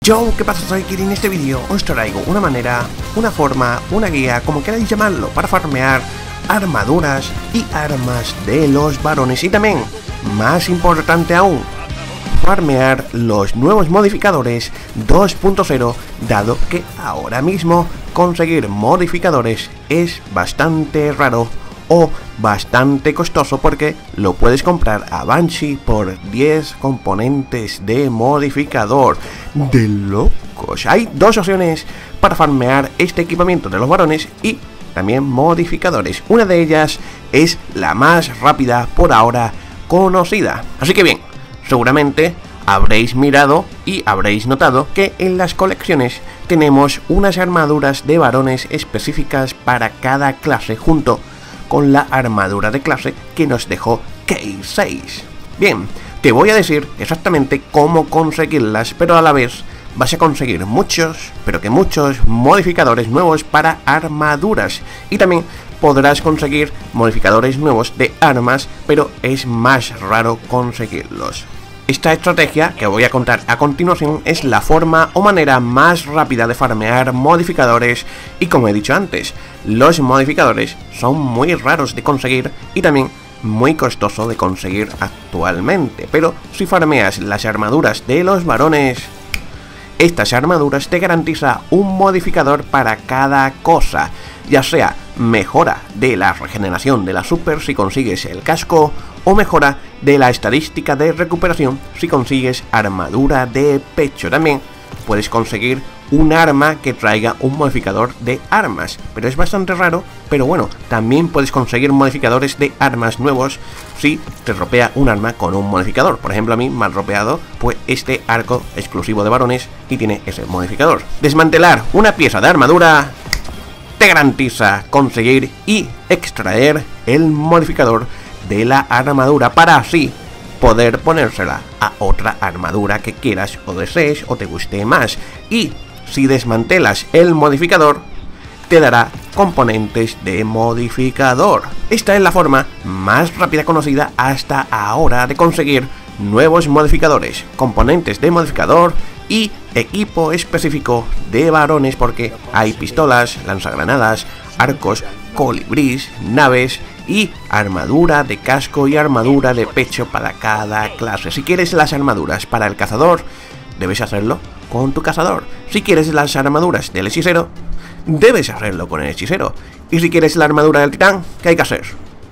Yo, ¿qué pasa? Soy Kiri. En este vídeo os traigo una manera, una forma, una guía, como queráis llamarlo, para farmear armaduras y armas de los varones. Y también, más importante aún, farmear los nuevos modificadores 2.0, dado que ahora mismo conseguir modificadores es bastante raro o bastante costoso, porque lo puedes comprar a Banshee por 10 componentes de modificador. De locos. Hay dos opciones para farmear este equipamiento de los varones y también modificadores. Una de ellas es la más rápida por ahora conocida. Así que bien, seguramente habréis mirado y habréis notado que en las colecciones tenemos unas armaduras de varones específicas para cada clase, junto con la armadura de clase que nos dejó K6. Bien, te voy a decir exactamente cómo conseguirlas, pero a la vez vas a conseguir muchos, pero que muchos modificadores nuevos para armaduras, y también podrás conseguir modificadores nuevos de armas, pero es más raro conseguirlos. Esta estrategia que voy a contar a continuación es la forma o manera más rápida de farmear modificadores, y como he dicho antes, los modificadores son muy raros de conseguir y también muy costoso de conseguir actualmente. Pero si farmeas las armaduras de los varones, estas armaduras te garantiza un modificador para cada cosa, ya sea mejora de la regeneración de la super si consigues el casco, o mejora de la estadística de recuperación si consigues armadura de pecho. También puedes conseguir un arma que traiga un modificador de armas, pero es bastante raro. Pero bueno, también puedes conseguir modificadores de armas nuevos si te dropea un arma con un modificador. Por ejemplo, a mí me ha dropeado pues este arco exclusivo de varones y tiene ese modificador. Desmantelar una pieza de armadura te garantiza conseguir y extraer el modificador de la armadura, para así poder ponérsela a otra armadura que quieras o desees o te guste más. Y si desmantelas el modificador, te dará componentes de modificador. Esta es la forma más rápida conocida hasta ahora de conseguir nuevos modificadores, componentes de modificador y equipo específico de varones, porque hay pistolas, lanzagranadas, arcos, colibrís, naves y armadura de casco y armadura de pecho para cada clase. Si quieres las armaduras para el cazador, debes hacerlo con tu cazador. Si quieres las armaduras del hechicero, debes hacerlo con el hechicero. Y si quieres la armadura del titán, ¿qué hay que hacer?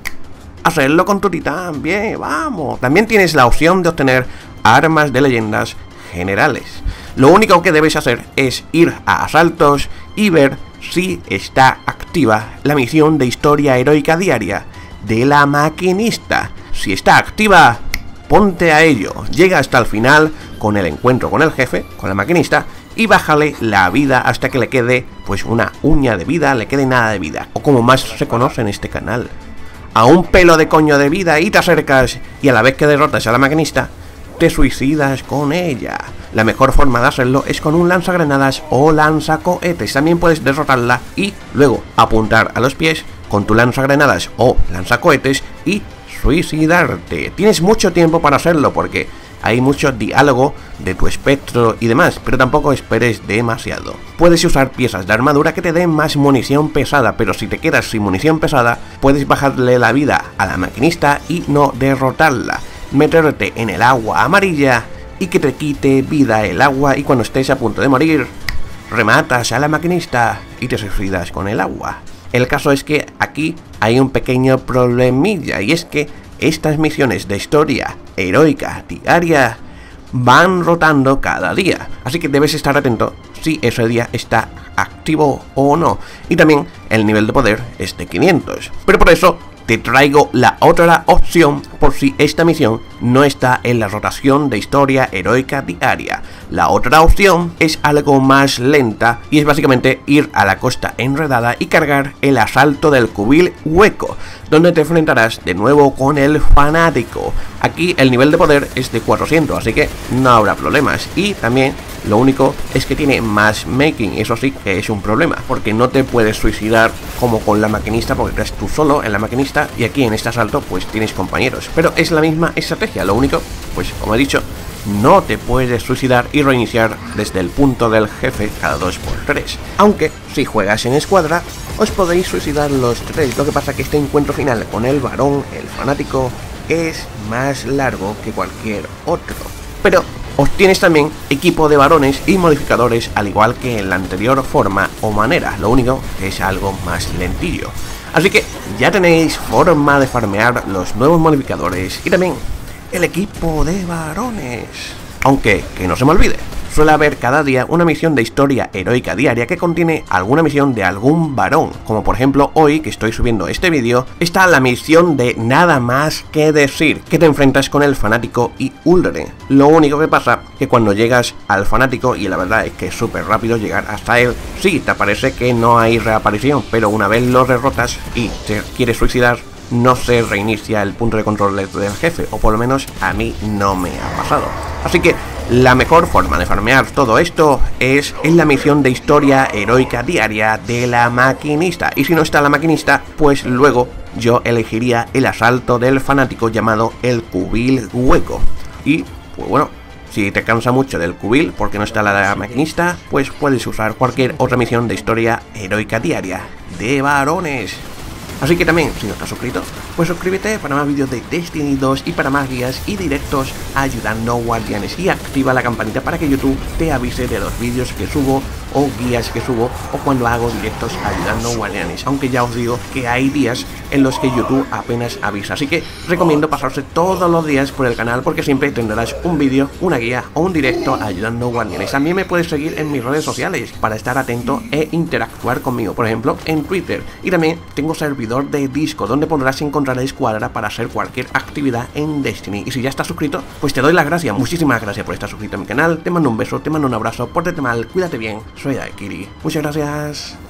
Hacerlo con tu titán. Bien, vamos. También tienes la opción de obtener armas de leyendas generales. Lo único que debes hacer es ir a asaltos y ver si está activa la misión de historia heroica diaria de la maquinista. Si está activa, ponte a ello. Llega hasta el final con el encuentro con el jefe, con la maquinista, y bájale la vida hasta que le quede pues una uña de vida, le quede nada de vida, o como más se conoce en este canal, a un pelo de coño de vida, y te acercas y a la vez que derrotas a la maquinista, te suicidas con ella. La mejor forma de hacerlo es con un lanzagranadas o lanzacohetes. También puedes derrotarla y luego apuntar a los pies con tu lanzagranadas o lanzacohetes y suicidarte. Tienes mucho tiempo para hacerlo porque hay mucho diálogo de tu espectro y demás, pero tampoco esperes demasiado. Puedes usar piezas de armadura que te den más munición pesada, pero si te quedas sin munición pesada, puedes bajarle la vida a la maquinista y no derrotarla. Meterte en el agua amarilla y que te quite vida el agua, y cuando estés a punto de morir, rematas a la maquinista y te suicidas con el agua. El caso es que aquí hay un pequeño problemilla, y es que estas misiones de historia heroica diaria van rotando cada día, así que debes estar atento si ese día está activo o no. Y también el nivel de poder es de 500, pero por eso te traigo la otra opción por si esta misión no está en la rotación de historia heroica diaria. La otra opción es algo más lenta y es básicamente ir a la costa enredada y cargar el asalto del cubil hueco, donde te enfrentarás de nuevo con el fanático. Aquí el nivel de poder es de 400, así que no habrá problemas, y también lo único es que tiene matchmaking. Eso sí que es un problema, porque no te puedes suicidar como con la maquinista, porque estás tú solo en la maquinista, y aquí en este asalto pues tienes compañeros, pero es la misma estrategia. Lo único, pues como he dicho, no te puedes suicidar y reiniciar desde el punto del jefe cada 2×3. Aunque si juegas en escuadra, os podéis suicidar los 3. Lo que pasa que este encuentro final con el varón, el fanático, es más largo que cualquier otro. Pero obtienes también equipo de varones y modificadores al igual que en la anterior forma o manera, lo único que es algo más lentillo. Así que ya tenéis forma de farmear los nuevos modificadores y también el equipo de varones. Aunque, que no se me olvide, suele haber cada día una misión de historia heroica diaria que contiene alguna misión de algún varón, como por ejemplo hoy que estoy subiendo este vídeo, está la misión de Nada Más Que Decir, que te enfrentas con el fanático y Uldren. Lo único que pasa que cuando llegas al fanático, y la verdad es que es súper rápido llegar hasta él, sí, te parece que no hay reaparición, pero una vez lo derrotas y te quieres suicidar, no se reinicia el punto de control del jefe, o por lo menos a mí no me ha pasado. Así que la mejor forma de farmear todo esto es en la misión de historia heroica diaria de la maquinista. Y si no está la maquinista, pues luego yo elegiría el asalto del fanático llamado el cubil hueco. Y pues bueno, si te cansa mucho del cubil porque no está la maquinista, pues puedes usar cualquier otra misión de historia heroica diaria de varones. Así que también, si no estás suscrito, pues suscríbete para más vídeos de Destiny 2 y para más guías y directos ayudando guardianes. Y activa la campanita para que YouTube te avise de los vídeos que subo o guías que subo o cuando hago directos ayudando guardianes. Aunque ya os digo que hay días en los que YouTube apenas avisa. Así que recomiendo pasarse todos los días por el canal porque siempre tendrás un vídeo, una guía o un directo ayudando guardianes. También me puedes seguir en mis redes sociales para estar atento e interactuar conmigo. Por ejemplo, en Twitter. Y también tengo servidor de Discord donde podrás encontrar la escuadra para hacer cualquier actividad en Destiny. Y si ya estás suscrito, pues te doy las gracias. Muchísimas gracias por estar suscrito a mi canal. Te mando un beso, te mando un abrazo, pórtate mal, cuídate bien. Soy Daikiri. Muchas gracias.